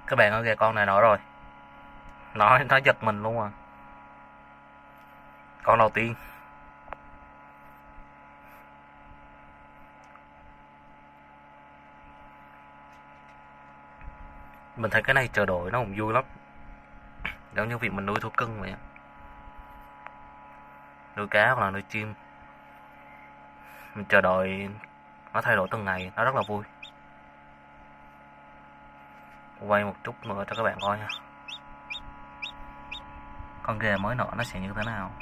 Các bạn ơi, kìa con này nổi rồi. Nó giật mình luôn à. Con đầu tiên. Mình thấy cái này chờ đợi nó cũng vui lắm. Giống như việc mình nuôi thú cưng vậy. Nuôi cá hoặc là nuôi chim. Mình chờ đợi nó thay đổi từng ngày, nó rất là vui. Quay một chút nữa cho các bạn coi nha. Con ghề mới nở nó sẽ như thế nào.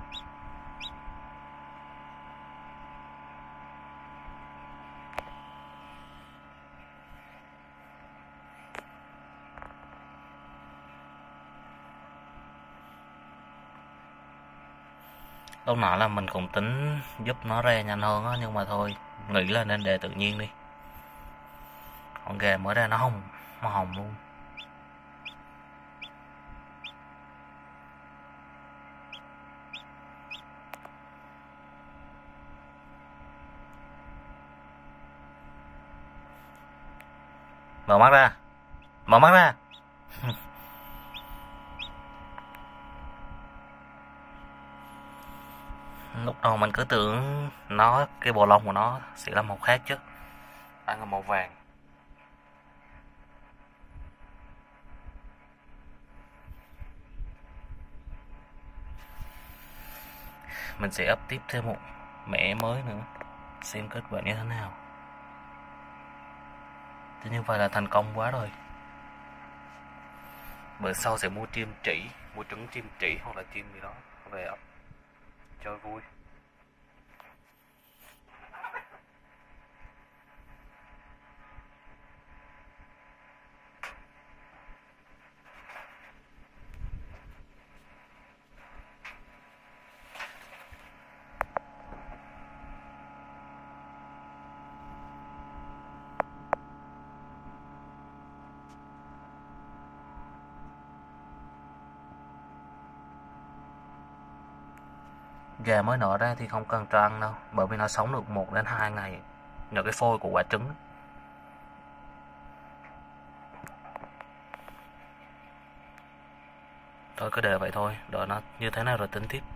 Lúc nãy là mình cũng tính giúp nó ra nhanh hơn á, nhưng mà thôi, nghĩ là nên để tự nhiên đi. Con ghề mới ra nó hồng luôn. Mở mắt ra. Mở mắt ra. Lúc đầu mình cứ tưởng cái bộ lông của nó sẽ là màu khác chứ. Đang là màu vàng. Mình sẽ up tiếp thêm một mẻ mới nữa, xem kết quả như thế nào. Thế như vậy là thành công quá rồi. Bữa sau sẽ mua chim trĩ, mua trứng chim trĩ hoặc là chim gì đó về ấp chơi vui. Gà mới nở ra thì không cần cho ăn đâu, bởi vì nó sống được 1 đến 2 ngày nhờ cái phôi của quả trứng. Thôi cứ để vậy thôi, đợi nó như thế nào rồi tính tiếp.